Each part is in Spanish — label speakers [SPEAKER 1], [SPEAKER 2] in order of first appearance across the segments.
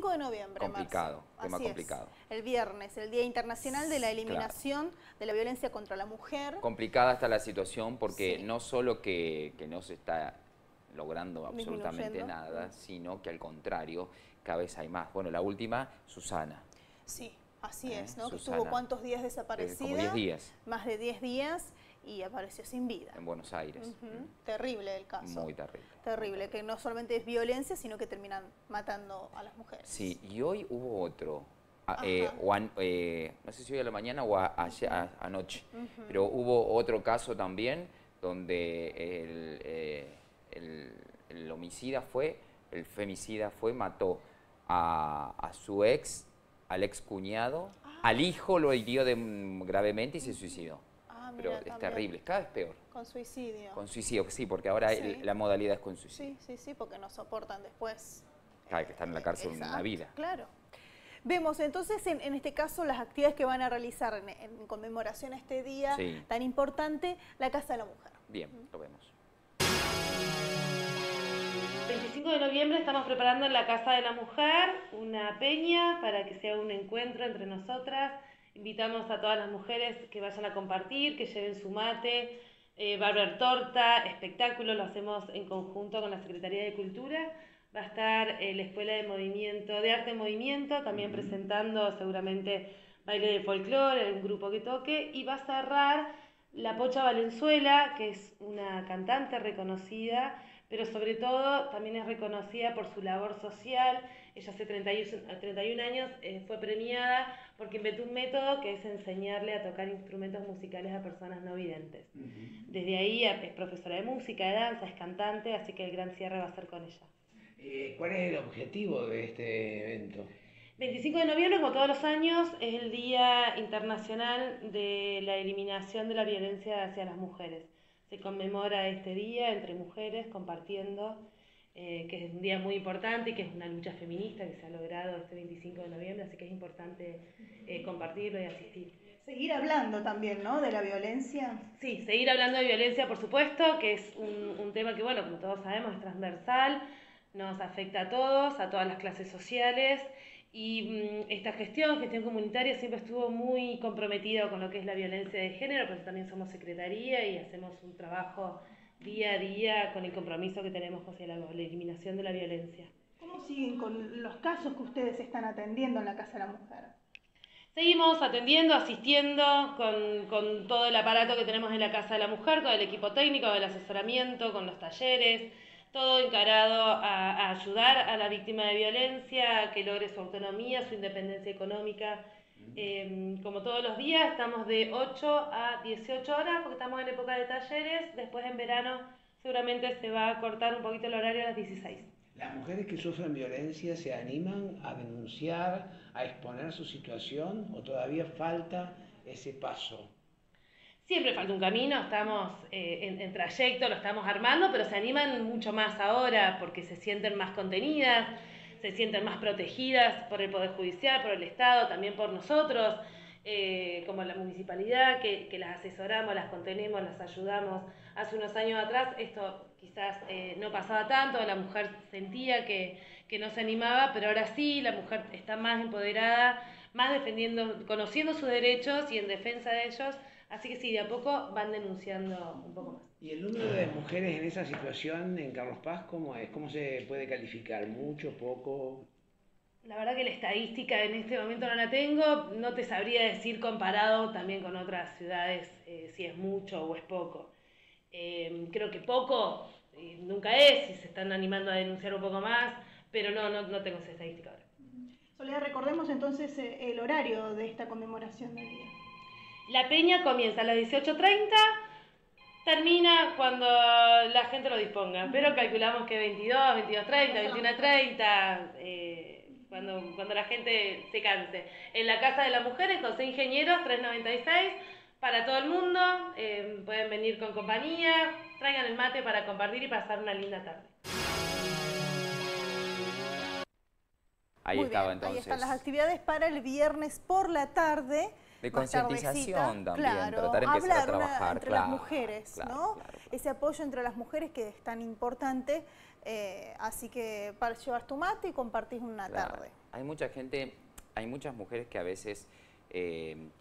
[SPEAKER 1] 25 de noviembre,
[SPEAKER 2] complicado,
[SPEAKER 1] Marce.
[SPEAKER 2] tema
[SPEAKER 1] Así
[SPEAKER 2] complicado.
[SPEAKER 1] Es. El viernes, el Día Internacional de la Eliminación de la Violencia contra la Mujer.
[SPEAKER 2] Complicada está la situación porque
[SPEAKER 1] Sí.
[SPEAKER 2] no solo que no se está logrando absolutamente nada, sino que al contrario, cada vez hay más. Bueno, la última, Susana.
[SPEAKER 1] Sí, así es, ¿no? Que
[SPEAKER 2] Susana,
[SPEAKER 1] estuvo ¿cuántos días desaparecida?
[SPEAKER 2] como 10 días.
[SPEAKER 1] Más de 10 días y apareció sin vida.
[SPEAKER 2] En Buenos Aires.
[SPEAKER 1] Terrible el caso.
[SPEAKER 2] Muy terrible.
[SPEAKER 1] Terrible, que no solamente es violencia, sino que terminan matando a las mujeres.
[SPEAKER 2] Sí, y hoy hubo otro. No sé si hoy a la mañana o anoche, pero hubo otro caso también donde el homicida el femicida mató a su ex, al ex cuñado, al hijo lo hirió gravemente y se suicidó. Pero es terrible, cada vez peor.
[SPEAKER 1] Con suicidio.
[SPEAKER 2] Con suicidio, sí, porque ahora la modalidad es con suicidio.
[SPEAKER 1] Sí, porque no soportan después.
[SPEAKER 2] Hay que estar en la cárcel una vida.
[SPEAKER 1] Claro. Vemos entonces en este caso las actividades que van a realizar en conmemoración a este día tan importante, la Casa de la Mujer.
[SPEAKER 2] Bien, lo vemos.
[SPEAKER 3] 25 de noviembre estamos preparando en la Casa de la Mujer una peña para que sea un encuentro entre nosotras. Invitamos a todas las mujeres que vayan a compartir, que lleven su mate, va a haber torta, espectáculo, lo hacemos en conjunto con la Secretaría de Cultura. Va a estar la Escuela de Arte en Movimiento, también presentando seguramente baile de folclore, un grupo que toque, y va a cerrar la Pocha Valenzuela, que es una cantante reconocida, pero sobre todo también es reconocida por su labor social. Ella hace 31 años fue premiada porque inventó un método que es enseñarle a tocar instrumentos musicales a personas no videntes. Desde ahí es profesora de música, de danza, es cantante, así que el gran cierre va a ser con ella.
[SPEAKER 4] ¿Cuál es el objetivo de este evento?
[SPEAKER 3] 25 de noviembre, como todos los años, es el Día Internacional de la Eliminación de la Violencia hacia las Mujeres. Se conmemora este día entre mujeres compartiendo, que es un día muy importante y que es una lucha feminista que se ha logrado este 25 de noviembre, así que es importante compartirlo y asistir.
[SPEAKER 1] Seguir hablando también, ¿no?, de la violencia.
[SPEAKER 3] Sí, seguir hablando de violencia, por supuesto, que es un tema que, bueno, como todos sabemos, es transversal, nos afecta a todos, a todas las clases sociales. Y esta gestión comunitaria siempre estuvo muy comprometida con lo que es la violencia de género, porque también somos secretaría y hacemos un trabajo día a día con el compromiso que tenemos hacia la eliminación de la violencia.
[SPEAKER 1] ¿Cómo siguen con los casos que ustedes están atendiendo en la Casa de la Mujer?
[SPEAKER 3] Seguimos atendiendo, asistiendo con todo el aparato que tenemos en la Casa de la Mujer, con el equipo técnico, con el asesoramiento, con los talleres, todo encarado a ayudar a la víctima de violencia, a que logre su autonomía, su independencia económica. Como todos los días, estamos de 8 a 18 horas, porque estamos en época de talleres. Después en verano seguramente se va a cortar un poquito el horario a las 16.
[SPEAKER 4] ¿Las mujeres que sufren violencia se animan a denunciar, a exponer su situación, o todavía falta ese paso?
[SPEAKER 3] Siempre falta un camino, estamos en trayecto, lo estamos armando, pero se animan mucho más ahora porque se sienten más contenidas, se sienten más protegidas por el Poder Judicial, por el Estado, también por nosotros, como la municipalidad, que las asesoramos, las contenemos, las ayudamos. Hace unos años atrás esto quizás no pasaba tanto, la mujer sentía que no se animaba, pero ahora sí, la mujer está más empoderada, más defendiendo, conociendo sus derechos y en defensa de ellos. Así que sí, de a poco van denunciando un poco más.
[SPEAKER 4] ¿Y el número de mujeres en esa situación en Carlos Paz cómo es? ¿Cómo se puede calificar? ¿Mucho, poco?
[SPEAKER 3] La verdad que la estadística en este momento no la tengo, no te sabría decir comparado también con otras ciudades si es mucho o es poco. Creo que poco nunca es, si se están animando a denunciar un poco más, pero no tengo esa estadística ahora.
[SPEAKER 1] Soledad, recordemos entonces el horario de esta conmemoración del día.
[SPEAKER 3] La peña comienza a las 18:30, termina cuando la gente lo disponga, pero calculamos que 22, 22:30, 21:30, cuando la gente se canse. En la Casa de la Mujer, en José Ingenieros, 396, para todo el mundo, pueden venir con compañía, traigan el mate para compartir y pasar una linda tarde.
[SPEAKER 2] Ahí estaba entonces.
[SPEAKER 1] Ahí están las actividades para el viernes por la tarde.
[SPEAKER 2] De
[SPEAKER 1] más
[SPEAKER 2] concientización
[SPEAKER 1] tardecita.
[SPEAKER 2] también,
[SPEAKER 1] Claro,
[SPEAKER 2] tratar de empezar a
[SPEAKER 1] hablar
[SPEAKER 2] trabajar.
[SPEAKER 1] entre
[SPEAKER 2] claro,
[SPEAKER 1] las mujeres,
[SPEAKER 2] claro,
[SPEAKER 1] ¿no?
[SPEAKER 2] claro.
[SPEAKER 1] Ese apoyo entre las mujeres que es tan importante, así que para llevar tu mate y compartís una
[SPEAKER 2] Claro.
[SPEAKER 1] tarde.
[SPEAKER 2] Hay mucha gente, hay muchas mujeres que a veces en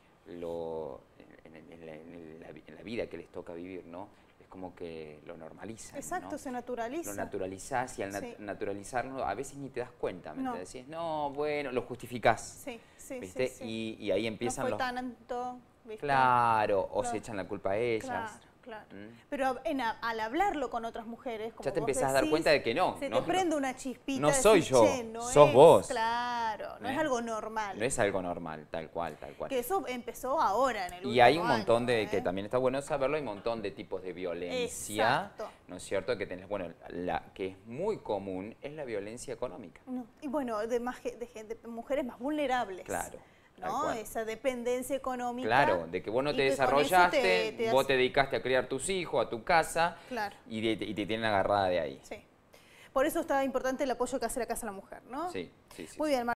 [SPEAKER 2] la vida que les toca vivir, ¿no? Es como que lo normalizan.
[SPEAKER 1] Exacto,
[SPEAKER 2] ¿no?
[SPEAKER 1] se naturaliza.
[SPEAKER 2] Lo naturalizás y al
[SPEAKER 1] Sí.
[SPEAKER 2] naturalizarlo a veces ni te das cuenta, ¿me
[SPEAKER 1] No.
[SPEAKER 2] entiendes? Decís, no, bueno, lo justificás,
[SPEAKER 1] Sí, sí,
[SPEAKER 2] ¿viste?
[SPEAKER 1] sí, sí.
[SPEAKER 2] Y ahí empiezan
[SPEAKER 1] no fue
[SPEAKER 2] los...
[SPEAKER 1] tanto, ¿viste?
[SPEAKER 2] Claro, o
[SPEAKER 1] Claro.
[SPEAKER 2] se echan la culpa a ellas.
[SPEAKER 1] Claro, claro.
[SPEAKER 2] ¿Mm?
[SPEAKER 1] Pero al hablarlo con otras mujeres, como
[SPEAKER 2] Ya te
[SPEAKER 1] vos
[SPEAKER 2] empezás a dar
[SPEAKER 1] decís,
[SPEAKER 2] cuenta de que no.
[SPEAKER 1] se
[SPEAKER 2] no,
[SPEAKER 1] te prende una chispita.
[SPEAKER 2] no
[SPEAKER 1] de
[SPEAKER 2] soy
[SPEAKER 1] decir,
[SPEAKER 2] yo,
[SPEAKER 1] "Che, no
[SPEAKER 2] sos
[SPEAKER 1] es",
[SPEAKER 2] vos.
[SPEAKER 1] Claro, no es algo normal.
[SPEAKER 2] No es algo normal, tal cual, tal cual.
[SPEAKER 1] Que eso empezó ahora, en el último
[SPEAKER 2] Y hay un montón
[SPEAKER 1] año,
[SPEAKER 2] de, que también está bueno saberlo, hay un montón de tipos de violencia,
[SPEAKER 1] Exacto.
[SPEAKER 2] ¿no es cierto? Que tenés, bueno, la que es muy común es la violencia económica.
[SPEAKER 1] No, y bueno, de mujeres más vulnerables.
[SPEAKER 2] Claro. tal
[SPEAKER 1] ¿No?
[SPEAKER 2] cual.
[SPEAKER 1] Esa dependencia económica.
[SPEAKER 2] Claro, de que vos no
[SPEAKER 1] y
[SPEAKER 2] te
[SPEAKER 1] que con eso
[SPEAKER 2] desarrollaste, vos te dedicaste a criar tus hijos, a tu casa,
[SPEAKER 1] Claro.
[SPEAKER 2] y te tienen agarrada de ahí.
[SPEAKER 1] Sí. Por eso está importante el apoyo que hace la Casa de la Mujer, ¿no?
[SPEAKER 2] Sí, sí, sí.
[SPEAKER 1] Muy
[SPEAKER 2] sí.
[SPEAKER 1] bien,